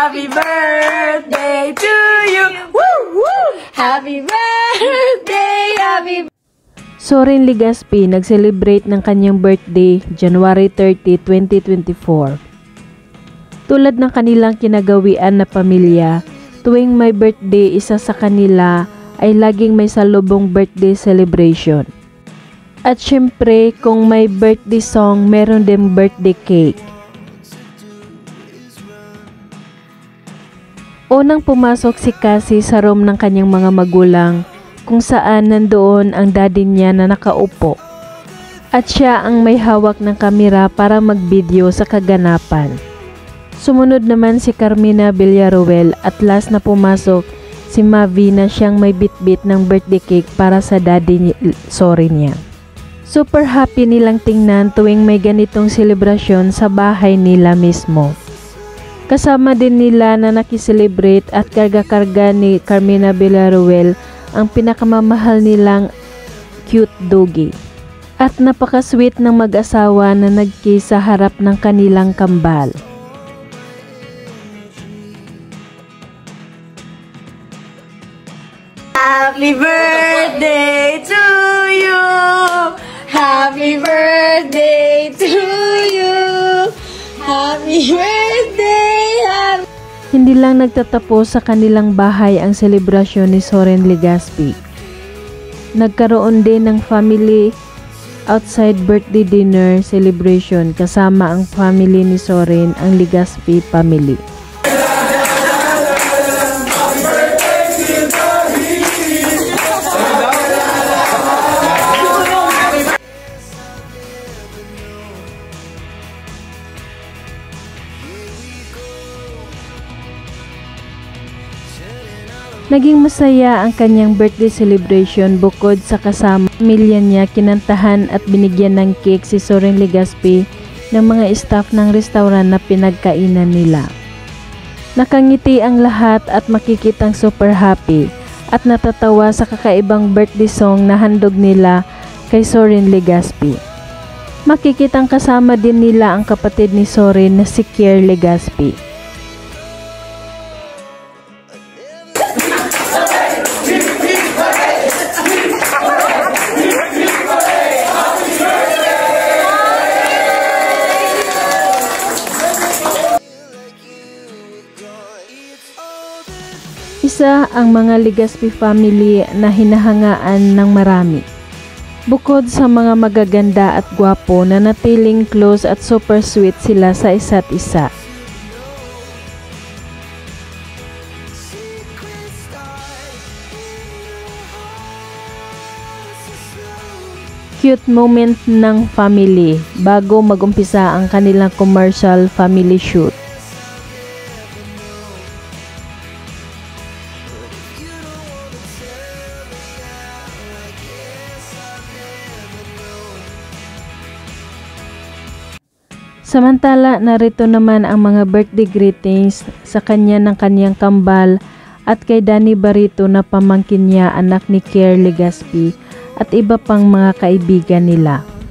Happy birthday to you. Woo, woo. Happy birthday, happy Soren Legaspi nag-celebrate ng kanyang birthday January 30, 2024. Tulad ng kanilang kinagawian na pamilya, tuwing may birthday isa sa kanila ay laging may salubong birthday celebration. At syempre, kung may birthday song, meron din birthday cake. Unang pumasok si Cassie sa room ng kanyang mga magulang kung saan nandoon ang daddy niya na nakaupo. At siya ang may hawak ng kamera para mag-video sa kaganapan. Sumunod naman si Carmina Villaruel at last na pumasok si Mavi na siyang may bitbit ng birthday cake para sa daddy Soren niya. Super happy nilang tingnan tuwing may ganitong selebrasyon sa bahay nila mismo. Kasama din nila na nakiselebrate at karga-karga ni Carmina Villaruel ang pinakamamahal nilang cute doggy. At napaka-sweet ng mag-asawa na nag-kiss sa harap ng kanilang kambal. Happy birthday to you. Happy birthday to you. Happy birthday. Hindi lang nagtatapos sa kanilang bahay ang selebrasyon ni Soren Legaspi. Nagkaroon din ng family outside birthday dinner celebration kasama ang family ni Soren, ang Legaspi family. Naging masaya ang kanyang birthday celebration bukod sa kasama pamilya niya, kinantahan at binigyan ng cake si Soren Legaspi ng mga staff ng restaurant na pinagkainan nila. Nakangiti ang lahat at makikitang super happy at natatawa sa kakaibang birthday song na handog nila kay Soren Legaspi. Makikitang kasama din nila ang kapatid ni Soren na si Kier Legaspi. Isa ang mga Legaspi family na hinahangaan ng marami. Bukod sa mga magaganda at gwapo, na natiling close at super sweet sila sa isa't isa. Cute moment ng family bago magumpisa ang kanilang commercial family shoot. Samantala, narito naman ang mga birthday greetings sa kanya ng kanyang kambal at kay Danny Barito na pamangkin niya, anak ni Kier Legaspi, at iba pang mga kaibigan nila.